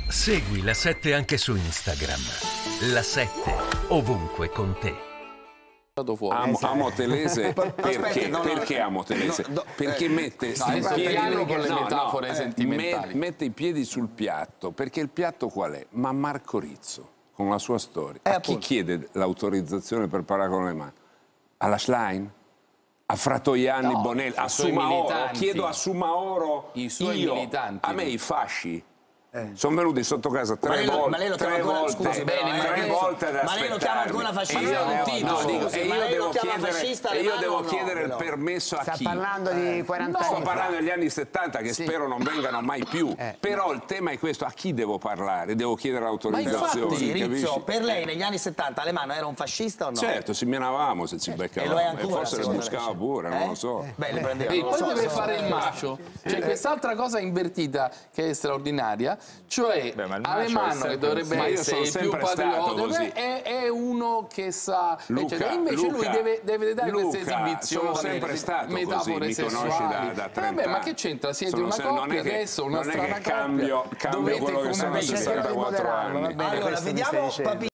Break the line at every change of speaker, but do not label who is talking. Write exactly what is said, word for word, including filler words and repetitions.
Segui La sette anche su Instagram. La sette, ovunque con te.
Amo, amo Telese perché,
Aspetta, no, no,
perché amo Telese?
no, no,
perché mette,
no,
i piedi,
con le
no,
metafore
no,
sentimentali.
met- mette i piedi sul piatto, perché il piatto qual è? Ma Marco Rizzo, con la sua storia.
Eh,
A chi
appunto.
chiede l'autorizzazione per parlare con le mani? Alla Schlein? A Fratoianni,
No,
Bonelli? A
i suoi
Sumaoro?
militanti.
Chiedo a Sumaoro,
I suoi
io,
militanti.
a me i fasci. Sono venuti sotto casa tre
Ma lei lo-
volte,
ma lei lo chiama
tre
ancora-
volte,
scusi, però,
bene,
eh,
tre
lei-
volte ad
ma lei lo chiama
aspettarmi.
ancora fascista?
E io
Ma non è un
devo-
titolo,
no, dico,
scusi,
e
ma
io
lei lo
devo
chiama
chiedere,
fascista
e io
Alemanno
devo
o no,
chiedere il
però?
permesso a
Sta
chi?
parlando di quaranta
Sto
anni
parlando
fa.
degli anni settanta che spero non vengano mai più. Però il tema è questo: a chi devo parlare? Devo chiedere l'autorizzazione.
Sì,
capisci?
Rizzo, per lei negli anni settanta Alemanno era un fascista o no?
Certo, si menavamo se ci
E lo è
beccavamo.
ancora,
E forse lo
secondo
buscava
lei?
pure,
Eh?
non lo so.
Beh, le prendeva.
E
non lo
poi
so,
deve
so-
fare il macio. C'è quest'altra cosa invertita che è straordinaria, cioè
Beh, ma il macio è
Alemanno che
sempre
dovrebbe
Ma io
essere
sono
il più
sempre stato
patriota
così.
è, è uno che sa,
Luca,
eccetera. Invece lui
Luca,
deve, deve dare
Luca,
queste esibizioni,
sono sempre stato
metafore
così, mi conosci
sessuali.
da, da
Eh,
trenta
vabbè, ma
anni.
che c'entra? Siete
Sono
una
se-
coppia
non è che,
adesso, una
non è
strana
che cambio,
coppia.
cambio
Dovete
quello che sono a
convivere.
sessantaquattro
Cercherò di
anni.
moderarlo, va bene,
Allora,
questo mi stai
vediamo
dicendo.
Papini.